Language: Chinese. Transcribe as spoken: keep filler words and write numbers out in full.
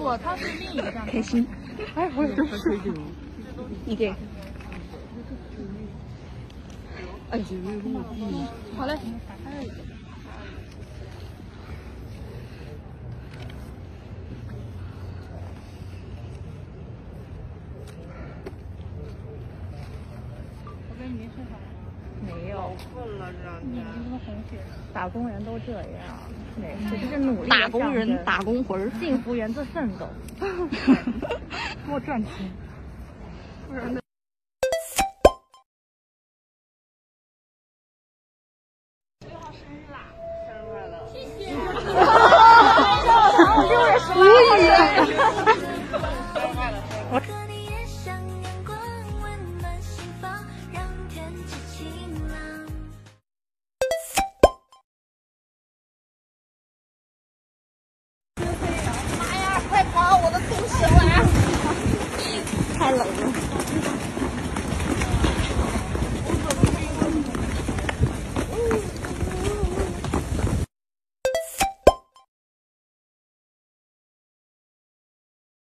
不，它是另一个站。 开心。哎，我也真是。你给。哎，好嘞。 我跟你没睡好吗？ 没有。 困了这两天。 你这个红血。 打工人都这样，没事，这是努力。 打工人，打工魂儿， 幸福源自奋斗。 多赚钱。 不然呢？六号生日啦！生日快乐！谢谢。 六月十五日。我。 妈呀！快跑！我的同学来！ 太冷了。